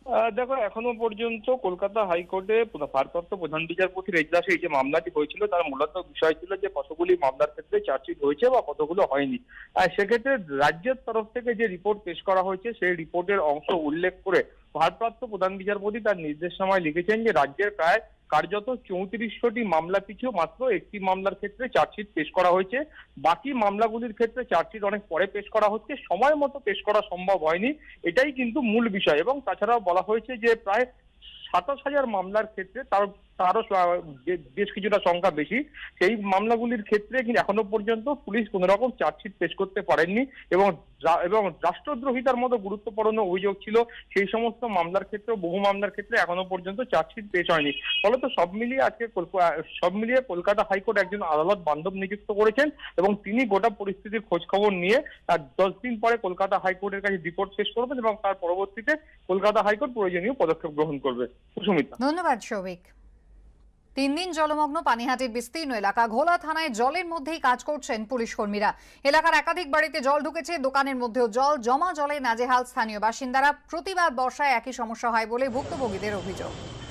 দেখো, এখনো পর্যন্ত কলকাতা হাইকোর্টে ভারপ্রাপ্ত প্রধান বিচারপতির এজলাসে এই যে মামলাটি হয়েছিল তার মূলত বিষয় ছিল যে কতগুলি মামলার ক্ষেত্রে চার্জশিট হয়েছে বা কতগুলো হয়নি। আর সেক্ষেত্রে রাজ্যের তরফ থেকে যে রিপোর্ট পেশ করা হয়েছে সেই রিপোর্টের অংশ উল্লেখ করে ভারপ্রাপ্ত প্রধান বিচারপতি তার নির্দেশনামায় লিখেছেন যে রাজ্যের প্রায় কার্যত 3400টি মামলা পিছু মাত্র একটি মামলার ক্ষেত্রে চার্জশিট পেশ করা হয়েছে। বাকি মামলাগুলির ক্ষেত্রে চার্জশিট অনেক পরে পেশ করা হচ্ছে, সময় মতো পেশ করা সম্ভব হয়নি, এটাই কিন্তু মূল বিষয়। এবং তাছাড়াও বলা হয়েছে যে প্রায় 27,000 মামলার ক্ষেত্রে তারও বেশ কিছুটা সংখ্যা বেশি, সেই মামলাগুলির ক্ষেত্রে কিন্তু এখনো পর্যন্ত পুলিশ কোনো রকম চার্জশিট পেশ করতে পারেননি এবং রাষ্ট্রদ্রোহিতার মতো গুরুত্বপূর্ণ অভিযোগ ছিল সেই সমস্ত মামলার ক্ষেত্রে, বহু মামলার ক্ষেত্রে এখনো পর্যন্ত চার্জশিট পেশ হয়নি। ফলত সব মিলিয়ে কলকাতা হাইকোর্ট একজন আদালত বান্ধব নিযুক্ত করেছেন এবং তিনি গোটা পরিস্থিতির খোঁজ খবর নিয়ে তার 10 দিন পরে কলকাতা হাইকোর্টের কাছে রিপোর্ট পেশ করবেন এবং তার পরবর্তীতে কলকাতা হাইকোর্ট প্রয়োজনীয় পদক্ষেপ গ্রহণ করবে। সুমিতা, ধন্যবাদ সৌভিক। 3 দিন জলমগ্ন পানিহাটির বিস্তীর্ণ এলাকা ঘোলা থানায় জলের মধ্যেই কাজ করছেন পুলিশ কর্মীরা। এলাকার একাধিক বাড়িতে জল ঢুকেছে, দোকানের মধ্যেও জল জমা, জলে নাজেহাল স্থানীয় বাসিন্দারা। প্রতিবার বর্ষায় একই সমস্যা হয় বলে ভুক্তভোগীদের অভিযোগ।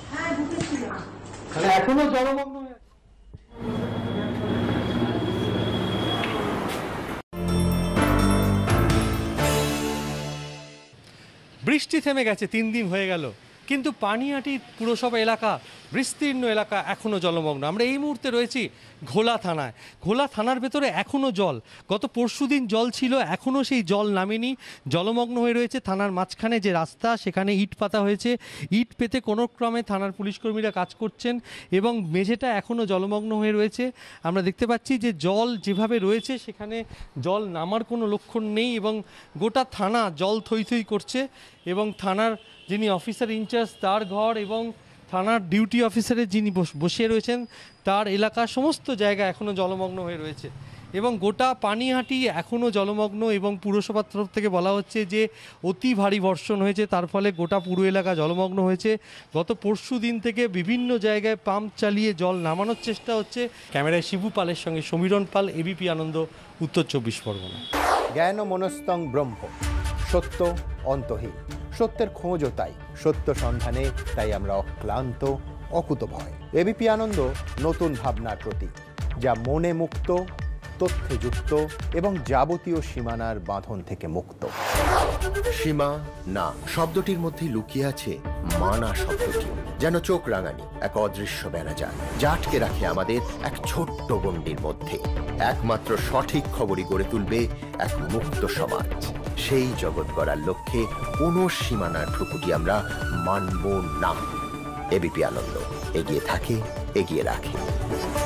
এখনো জলমগ্ন। বৃষ্টি থেমে গেছে, 3 দিন হয়ে গেল, কিন্তু পানিহাটি পুরসভা এলাকা, বিস্তীর্ণ এলাকা এখনও জলমগ্ন। আমরা এই মুহূর্তে রয়েছি ঘোলা থানায়। ঘোলা থানার ভেতরে এখনও জল, গত পরশুদিন জল ছিল, এখনও সেই জল নামেনি, জলমগ্ন হয়ে রয়েছে। থানার মাঝখানে যে রাস্তা সেখানে ইট পাতা হয়েছে, ইট পেতে কোনো ক্রমে থানার পুলিশকর্মীরা কাজ করছেন এবং মেঝেটা এখনও জলমগ্ন হয়ে রয়েছে। আমরা দেখতে পাচ্ছি যে জল যেভাবে রয়েছে সেখানে জল নামার কোনো লক্ষণ নেই এবং গোটা থানা জল থই থই করছে এবং থানার যিনি অফিসার ইনচার্জ তার ঘর এবং থানার ডিউটি অফিসারের যিনি বসে রয়েছেন তার এলাকা সমস্ত জায়গা এখনও জলমগ্ন হয়ে রয়েছে এবং গোটা পানিহাটি এখনও জলমগ্ন এবং পুরসভার তরফ থেকে বলা হচ্ছে যে অতি ভারী বর্ষণ হয়েছে, তার ফলে গোটা পুরো এলাকা জলমগ্ন হয়েছে। গত পরশু দিন থেকে বিভিন্ন জায়গায় পাম্প চালিয়ে জল নামানোর চেষ্টা হচ্ছে। ক্যামেরায় শিবু পালের সঙ্গে সমীরণ পাল, এবিপি আনন্দ, উত্তর 24 পরগনা। জ্ঞান মনস্তং ব্রহ্ম, সত্য অন্তহীন, সত্যের খোঁজও তাই, সত্য সন্ধানে তাই আমরা অক্লান্ত, অকুতভয়। এবিপি আনন্দ নতুন ভাবনার প্রতীক, যা মনে মুক্ত, তথ্যে যুক্ত এবং যাবতীয় সীমানার বাঁধন থেকে মুক্ত। সীমা না শব্দটির মধ্যে লুকিয়ে আছে মানা শব্দটি, যেন চোখ রাঙানি এক অদৃশ্য বেড়াজাল, যা আটকে রাখে আমাদের এক ছোট্ট গণ্ডির মধ্যে। একমাত্র সঠিক খবরই গড়ে তুলবে এক মুক্ত সমাজ। সেই জগৎ গড়ার লক্ষ্যে কোনো সীমানার ঠুকুটি আমরা মানব না। এবিপি আনন্দ এগিয়ে থাকে, এগিয়ে রাখে।